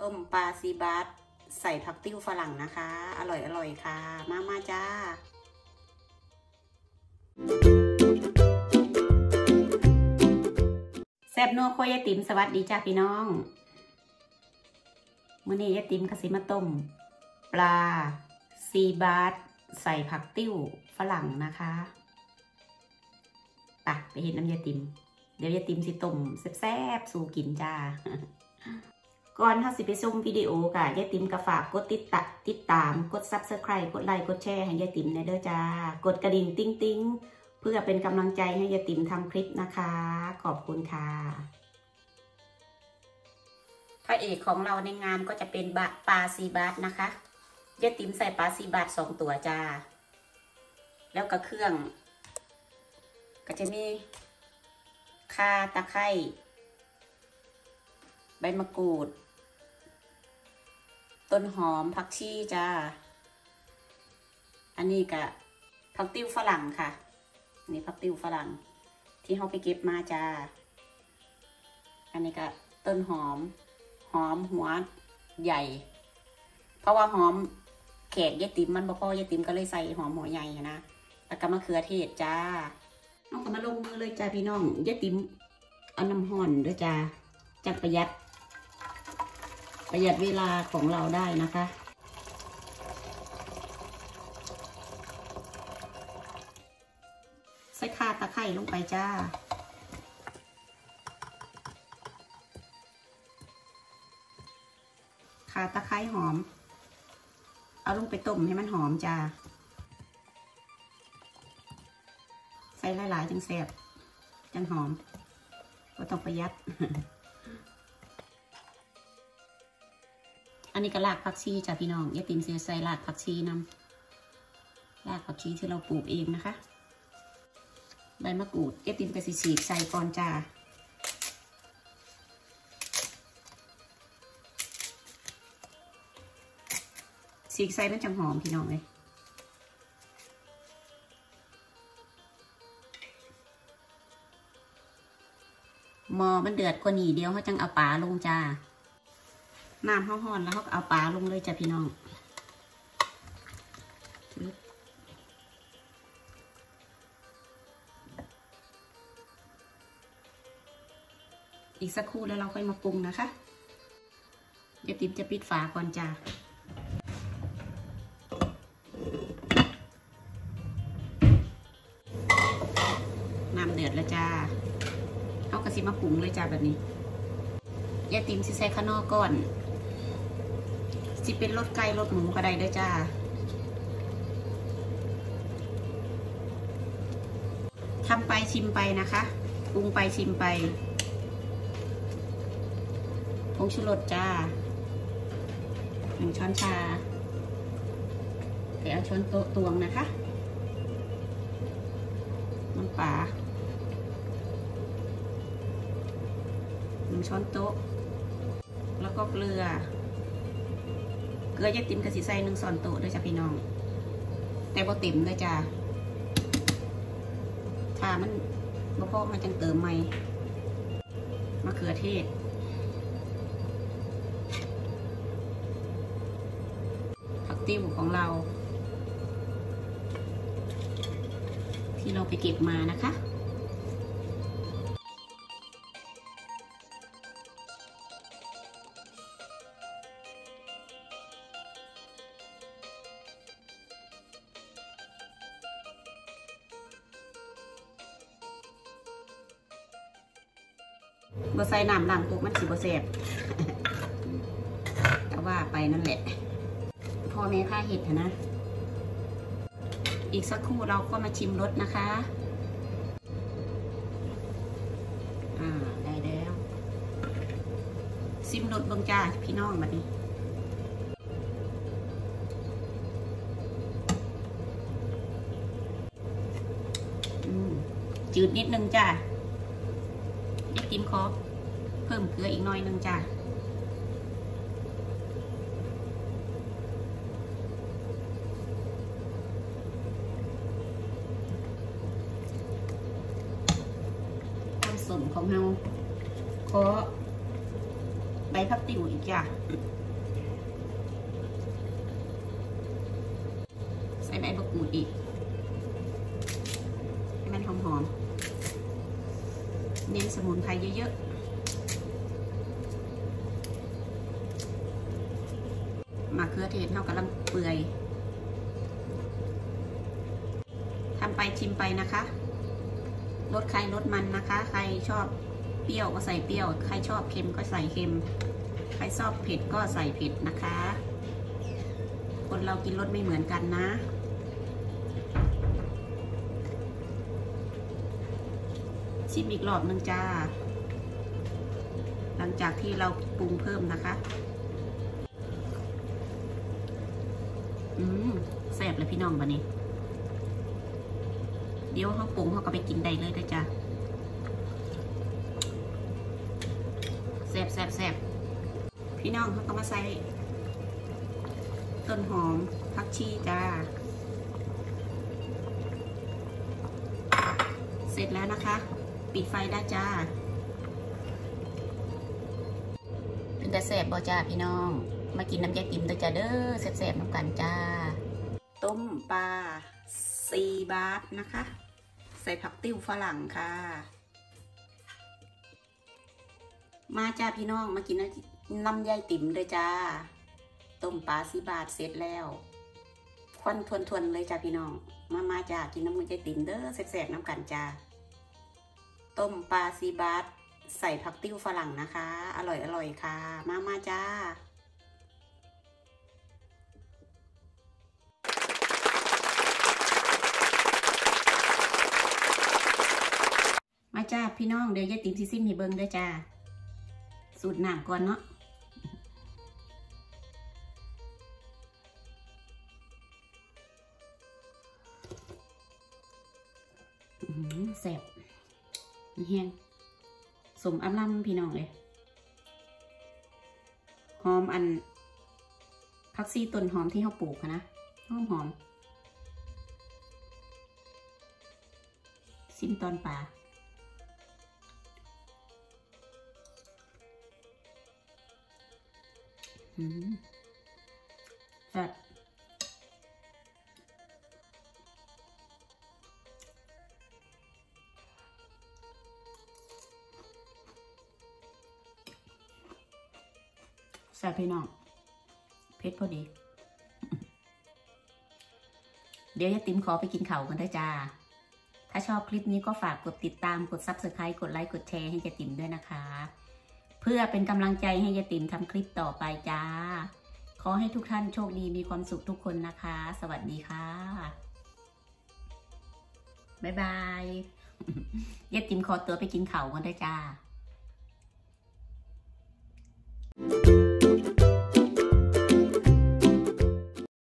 ต้มปลาซีบาสใส่ผักติ้วฝรั่งนะคะอร่อยค่ะมาจ้าแซ่บนัวครัวยายติ๋มสวัสดีจ้าพี่น้องมื้อนี้ยายติ๋มกสิมาต้มปลาซีบาสใส่ผักติ้วฝรั่งนะคะไปเห็นน้ำยายติ๋มเดี๋ยวยายติ๋มสิต้มแซ่บๆสู่กินจ้าก่อนถ้าสิไปชมวิดีโอค่ะยายติ๋มก็ฝากกดติดตามกด Subscribe กดไลค์กดแชร์ให้ยายติ๋มในเด้อจ้ากดกระดิ่งติ๊งเพื่อเป็นกำลังใจให้ยายติ๋มทำคลิปนะคะขอบคุณค่ะพระเอกของเราในงานก็จะเป็นปลาซีบาสนะคะยายติ๋มใส่ปลาซีบาส2 ตัวจ้าแล้วก็เครื่องก็จะมีข่าตะไคร้ใบมะกรูดต้นหอมผักชีจ้าอันนี้ก็ผักติ้วฝรั่งค่ะนี่ผักติ้วฝรั่งที่เขาไปเก็บมาจ้าอันนี้ก็ต้นหอมหัวใหญ่เพราะว่าหอมแขกยายติ๋มมันบ่พอยายติ๋มก็เลยใส่หอมหัวใหญ่นะแล้วก็มะเขือเทศจ้าน้องก็มาลงมือเลยจ้าพี่น้องยายติ๋มเอาน้ำห่อนด้วยจ้าจักประหยัดเวลาของเราได้นะคะใส่ข่าตะไคร้ลงไปจ้าข่าตะไคร้หอมเอาลงไปต้มให้มันหอมจ้าใส่หลายๆจังแซ่บจังหอมก็ต้องประหยัด อันนี้ก็รากผักชีจ้ะพี่น้องยายติ๋มใส่รากผักชีนำรากผักชีที่เราปลูกเองนะคะใบมะกรูดยายติ๋มก็สิฉีกใส่ก่อนจ้าฉีกใส่มันจังหอมพี่น้องเลยหม้อมันเดือดกว่านี้เดียวเขาจังเอาปลาลงจ้าน้ำห้อนแล้วเขาเอาปลาลงเลยจ้ะพี่น้องอีกสักครู่แล้วเราค่อยมาปรุงนะคะเดี๋ยวติ๋มจะปิดฝาก่อนจ้าน้ำเดือดแล้วจ้าเอากระสิมาปรุงเลยจ้าแบบนี้ยายติ๋มสิใส่ข้าวโพดก่อนสิเป็นรสไก่รสหมูก็ได้ด้วยจ้าทำไปชิมไปนะคะปรุงไปชิมไปผงชูรสจ้า1 ช้อนชาแต่เอาช้อนโต๊ะตวงนะคะน้ำปลา1 ช้อนโต๊ะแล้วก็เกลือยายติ๋มกะสิใส่1 ช้อนโต๊ะด้วยจ้ะพี่น้องแต่บ่เต็มเลยจ้ะถ้ามันบ่พอมันจังเติมใหม่มะเขือเทศผักติ้วของเราที่เราไปเก็บมานะคะบ่ใส่น้ำล้างตัวมันสิบ่แซ่บแต่ว่าไปนั่นแหละพ่อแม่ข้าเห็ดนะอีกสักครู่เราก็มาชิมรสนะคะได้แล้วชิมรสเบิ่งจ้าพี่น้องบัดนี้จืดนิดนึงจ้ายายติ๋มขอเพิ่มเกลืออีกหน่อยนึงจ้าส่วนของเราขอใบพับติ๋วอีกจ้ากรูดอีกให้มันหอมๆเน้นสมุนไพรเยอะๆมะเขือเทศเท่ากำลังเปื่อยทำไปชิมไปนะคะรสใครรสมันนะคะใครชอบเปรี้ยวก็ใส่เปรี้ยวใครชอบเค็มก็ใส่เค็มใครชอบเผ็ดก็ใส่เผ็ดนะคะคนเรากินรสไม่เหมือนกันนะชิมอีกรอบนึงจ้าหลังจากที่เราปรุงเพิ่มนะคะแซ่บเลยพี่น้องวันนี้เดี๋ยวเขาปรุงเขาก็ไปกินได้เลยนะจ๊ะแซ่บพี่น้องเขาก็มาใส่ต้นหอมผักชีจ้าเสร็จแล้วนะคะปิดไฟได้จ้าเป็นแต่แซ่บบ่จ้าพี่น้องมากินน้ำยาติ๋มด้วยจ้าเด้อแซ่บๆน้ำกันจ้าต้มปลา4 บาทนะคะใส่ผักติ้วฝรั่งค่ะมาจ้าพี่น้องมากินน้ำยาติ๋มด้วยจ้าต้มปลา4 บาทเสร็จแล้วควันทวนๆเลยจ้าพี่น้องมาจ้ากินน้ำยาติ๋มเด้อแซ่บๆน้ำกันจ้าต้มปลา4 บาทใส่ผักติ้วฝรั่งนะคะอร่อยค่ะมาจ้ามาจ้าพี่น้องเดี๋ยวยายติ๋มซิซิมให้เบิ้งด้วยจ้าสูตรน้ำก่อนเนาะแซ่บแห้งสมอำลำพี่น้องเลยหอมอันผักชีต้นหอมที่เขาปลูกนะหอมซิมตอนปลาจัดแซ่บพี่น้องเผ็ดพอดีเดี๋ยวยายติ๋มขอไปกินข้าวกันด้วยจ้าถ้าชอบคลิปนี้ก็ฝากกดติดตามกด Subscribe กดไลค์กดแชร์ให้ยายติ๋มด้วยนะคะเพื่อเป็นกำลังใจให้ยายติ๋มทำคลิปต่อไปจ้าขอให้ทุกท่านโชคดีมีความสุขทุกคนนะคะสวัสดีค่ะบ๊ายบายยายติ๋มขอตัวไปกินข้าวกันด้วยจ้า